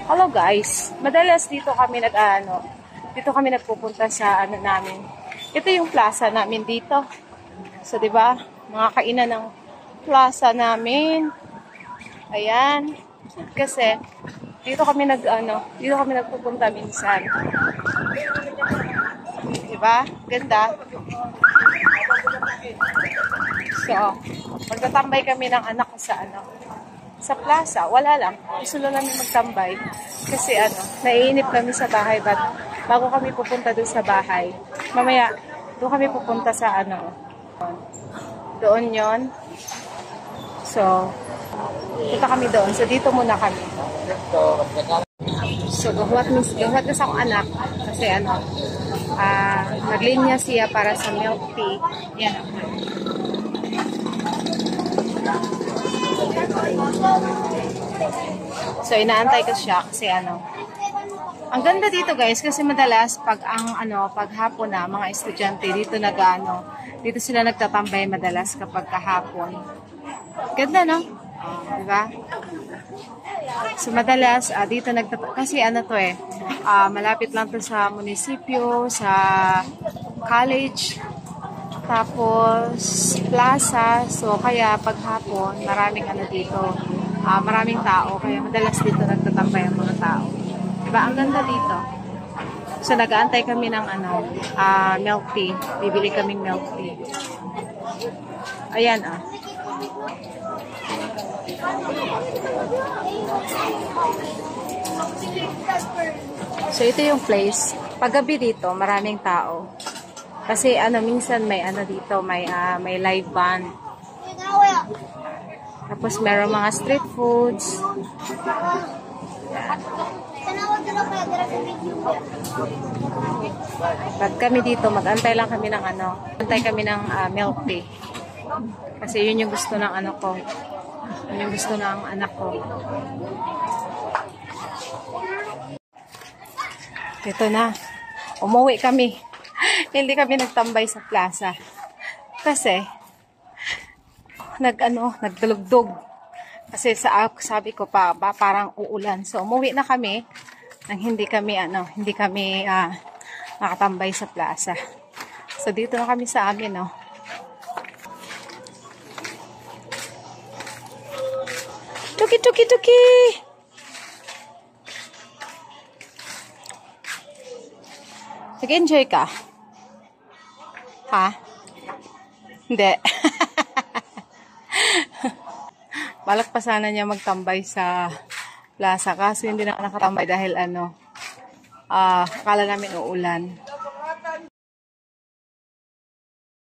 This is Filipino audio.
Hello guys, madalas dito kami dito kami nagpupunta sa namin. Ito yung plaza namin dito. So 'di ba? Mga kainan ng plaza namin. Ayan. Kasi dito kami dito kami nagpupunta minsan. 'Di ba? Ganda. So, magtatambay kami ng anak ko sa plaza. Wala lang. Gusto lang namin magtambay. Kasi naiinip kami sa bahay. But bago kami pupunta doon sa bahay, mamaya, doon kami pupunta sa doon yon. So, punta kami doon. So, dito muna kami. So, gahuat na sa akong anak. Kasi naglinya siya para sa milk tea. Yan. So, inaantay ko siya kasi ang ganda dito guys kasi madalas pag hapon na mga estudyante dito dito sila nagtatambay madalas kapag kahapon. Ganda no? Diba? So, madalas dito kasi malapit lang to sa munisipyo, sa college, tapos plaza. So, kaya paghapon, maraming dito. Maraming tao. Kaya madalas dito nagtatambay ang mga tao. Diba? Ang ganda dito. So, nag-aantay kami ng milk tea. Bibili kaming milk tea. Ayan So, ito yung place. Paggabi dito, maraming tao. Kasi minsan may dito, may live band. Tapos meron mga street foods. But kami dito, mag-antay lang kami ng antay kami ng milk tea. Kasi yun yung gusto ng ko. Yun yung gusto ng anak ko. Ito na. Umuwi kami. Hindi kami nagtambay sa plaza. Kasi nagdulugdog. Kasi sabi ko parang uulan. So umuwi na kami nang hindi kami nakatambay sa plaza. So dito na kami sa amin, Tuki tuki tuki. Nag-enjoy ka? Ha? Hindi. Balak pa sana niya magtambay sa plaza. Kaso hindi na nakatambay dahil akala namin uulan.